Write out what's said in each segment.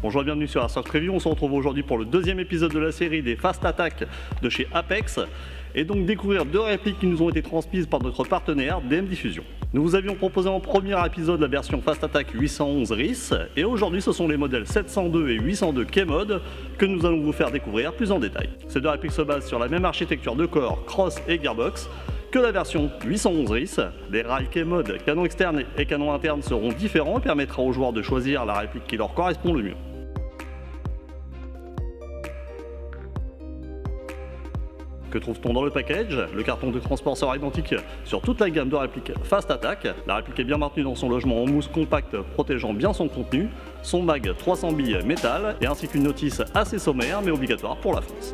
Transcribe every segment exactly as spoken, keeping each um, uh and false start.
Bonjour et bienvenue sur Airsoft Preview. On se retrouve aujourd'hui pour le deuxième épisode de la série des Fast Attack de chez Apex et donc découvrir deux répliques qui nous ont été transmises par notre partenaire D M Diffusion. Nous vous avions proposé en premier épisode la version Fast Attack huit cent onze R I S et aujourd'hui ce sont les modèles sept cent deux et huit cent deux K-Mod que nous allons vous faire découvrir plus en détail. Ces deux répliques se basent sur la même architecture de corps, cross et gearbox que la version huit cent onze R I S. Les rails K-Mod, canon externe et canon interne seront différents et permettra aux joueurs de choisir la réplique qui leur correspond le mieux. Que trouve-t-on dans le package? Le carton de transport sera identique sur toute la gamme de répliques Fast Attack. La réplique est bien maintenue dans son logement en mousse compacte protégeant bien son contenu, son mag trois cents billes métal et ainsi qu'une notice assez sommaire mais obligatoire pour la France.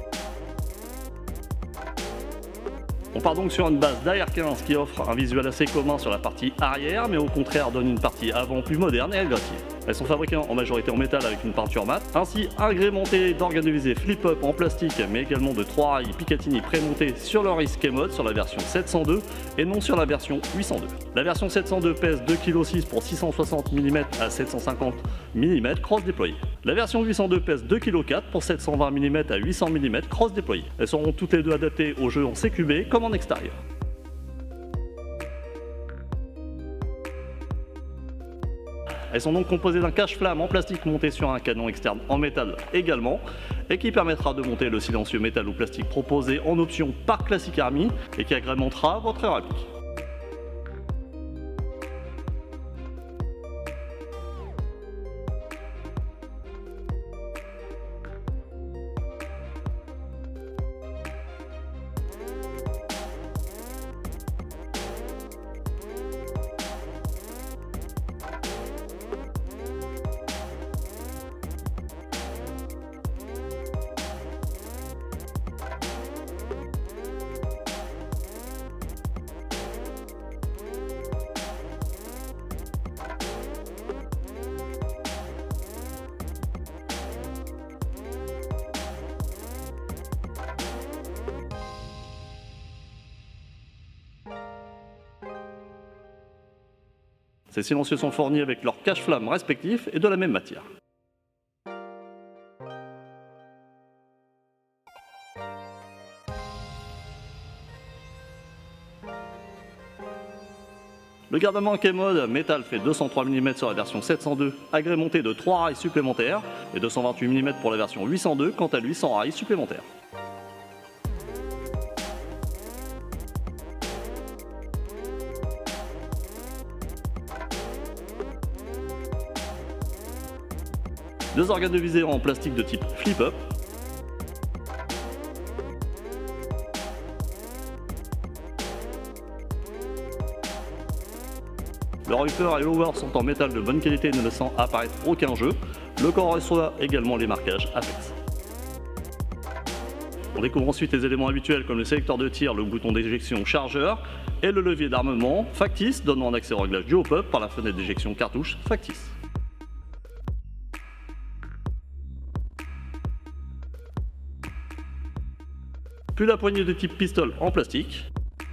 On part donc sur une base d'A R quinze qui offre un visuel assez commun sur la partie arrière mais au contraire donne une partie avant plus moderne et agressive. Elles sont fabriquées en majorité en métal avec une peinture mat, ainsi agrémentées d'organes de visée flip-up en plastique mais également de trois rails Picatinny prémontés sur le R I S K-Mod sur la version sept cent deux et non sur la version huit cent deux. La version sept cent deux pèse deux virgule six kilos pour six cent soixante millimètres à sept cent cinquante millimètres cross déployé. La version huit cent deux pèse deux virgule quatre kilos pour sept cent vingt millimètres à huit cents millimètres cross déployé. Elles seront toutes les deux adaptées au jeu en C Q B comme en extérieur. Elles sont donc composées d'un cache-flamme en plastique monté sur un canon externe en métal également et qui permettra de monter le silencieux métal ou plastique proposé en option par Classic Army et qui agrémentera votre réplique. Ces silencieux sont fournis avec leurs cache-flammes respectifs et de la même matière. Le garde-main K-Mod métal fait deux cent trois millimètres sur la version sept cent deux, agrémenté de trois rails supplémentaires, et deux cent vingt-huit millimètres pour la version huit cent deux, quant à lui sans rails supplémentaires. Deux organes de visée en plastique de type flip-up. Le upper et lower sont en métal de bonne qualité ne laissant apparaître aucun jeu. Le corps reçoit également les marquages Apex. On découvre ensuite les éléments habituels comme le sélecteur de tir, le bouton d'éjection chargeur et le levier d'armement factice donnant un accès au réglage du hop-up par la fenêtre d'éjection cartouche factice. Puis la poignée de type pistol en plastique.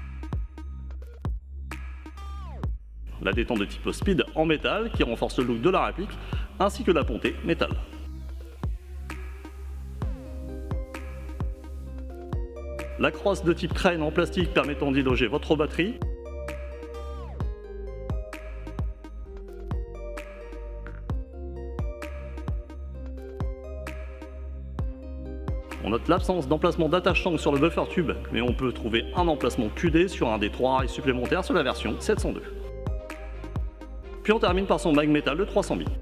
La détente de type speed en métal qui renforce le look de la réplique, ainsi que la pontée métal. La crosse de type crane en plastique permettant d'y loger votre batterie. On note l'absence d'emplacement d'attache-sangle sur le buffer tube, mais on peut trouver un emplacement Q D sur un des trois rails supplémentaires sur la version sept cent deux. Puis on termine par son mag métal de trois cents billes.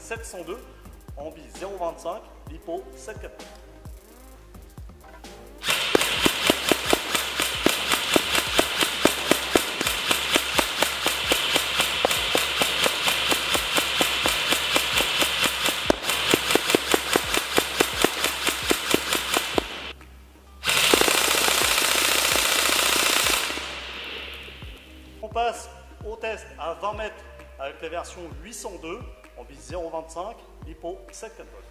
sept cent deux, ambi zéro virgule vingt-cinq, lipo sept virgule quatre. On passe au test à vingt mètres avec la version huit cent deux, ambi zéro virgule vingt-cinq, lipo sept virgule quatre volts.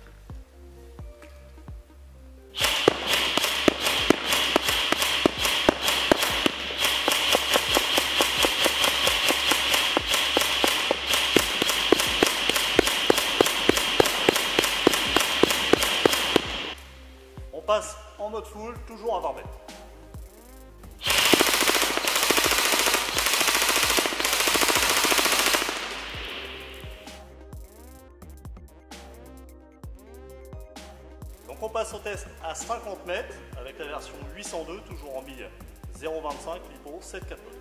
On passe en mode full, toujours à vingt mètres. Donc on passe au test à cinquante mètres avec la version huit cent deux, toujours en bille zéro virgule vingt-cinq, lipo sept virgule quatre volts.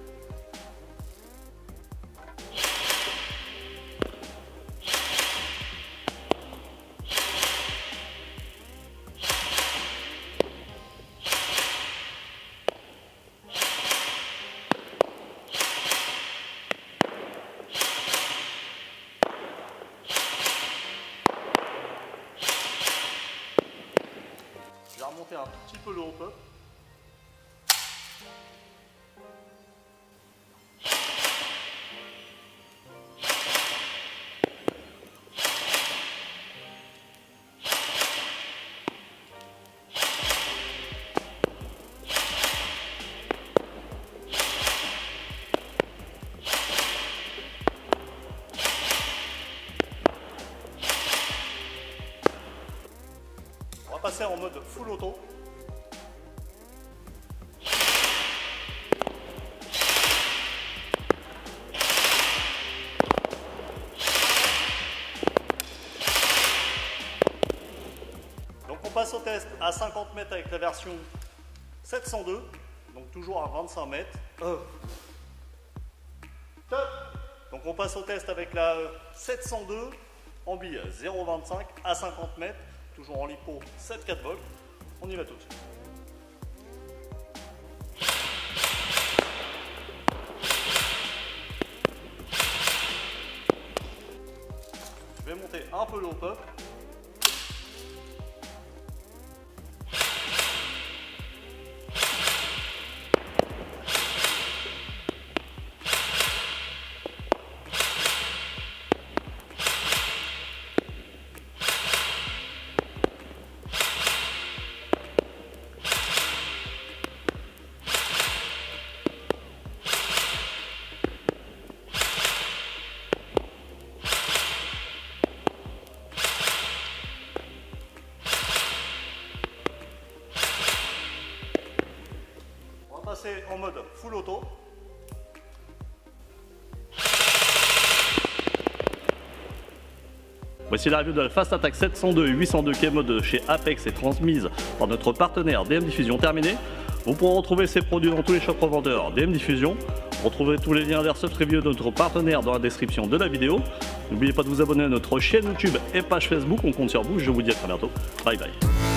Je vais remonter un tout petit peu le hop-up. On va passer en mode full auto. Donc on passe au test à cinquante mètres avec la version sept cent deux, donc toujours à vingt-cinq mètres. Euh. Top. Donc on passe au test avec la sept cent deux, ambi zéro virgule vingt-cinq à cinquante mètres. Toujours en lipo sept virgule quatre volts, on y va tout de suite. Je vais monter un peu le hop-up. Passer en mode full auto. Voici la review de la Fast Attack sept cent deux huit cent deux qui est mode chez Apex et transmise par notre partenaire D M Diffusion terminée. Vous pourrez retrouver ces produits dans tous les shops revendeurs D M Diffusion. Vous retrouverez tous les liens vers cette review de notre partenaire dans la description de la vidéo. N'oubliez pas de vous abonner à notre chaîne YouTube et page Facebook. On compte sur vous. Je vous dis à très bientôt. Bye bye.